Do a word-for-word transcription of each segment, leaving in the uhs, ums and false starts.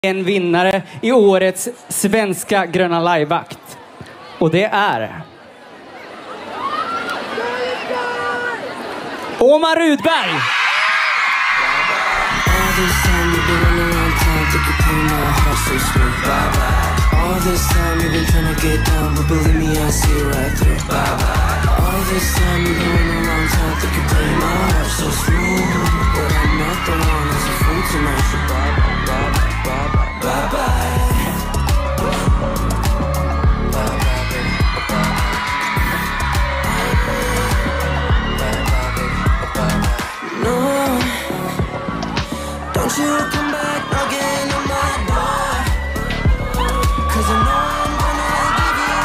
En vinnare i årets svenska Gröna Liveakt. Och det är Omar Rudberg. All this time you've been trying to get down, but believe me, I see it right through. Bye bye. All this time you've been running around town, think you play my heart so smooth, but I'm not the one who's a fool tonight. So bye bye bye bye bye bye. No, don't you come back again on my door, 'cause I know I'm gonna give you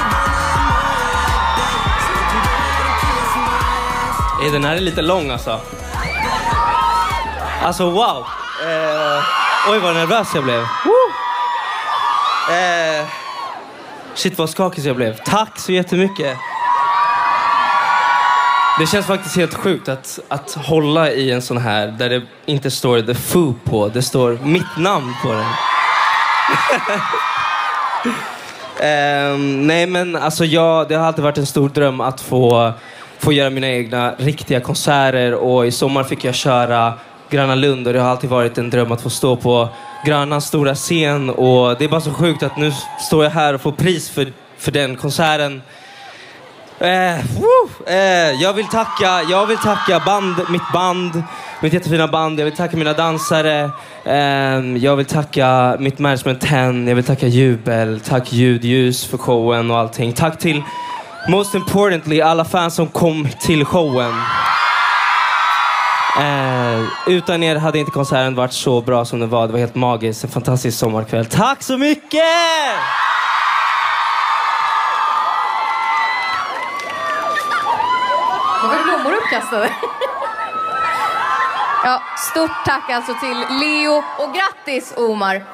one more. Den här är lite lång alltså. Alltså wow. Eh, oj vad nervös jag blev. Eh, shit vad skakig jag blev. Tack så jättemycket. Det känns faktiskt helt sjukt att, att hålla i en sån här där det inte står The Foo på. Det står mitt namn på den. eh, nej men alltså jag, det har alltid varit en stor dröm att få, få göra mina egna riktiga konserter. Och i sommar fick jag köra Gröna Lund och det har alltid varit en dröm att få stå på Grönans stora scen. Och det är bara så sjukt att nu står jag här och får pris för, för den konserten. Eh, woo, eh, jag vill tacka jag vill tacka band, mitt band, mitt jättefina band. Jag vill tacka mina dansare. eh, Jag vill tacka mitt management ten. Jag vill tacka Jubel. Tack ljud, ljus för showen och allting. Tack till, most importantly, alla fans som kom till showen. eh, Utan er hade inte konserten varit så bra som den var. Det var helt magiskt, en fantastisk sommarkväll. Tack så mycket! Det var blommor uppkastade. Ja, stort tack alltså till Leo och grattis Omar.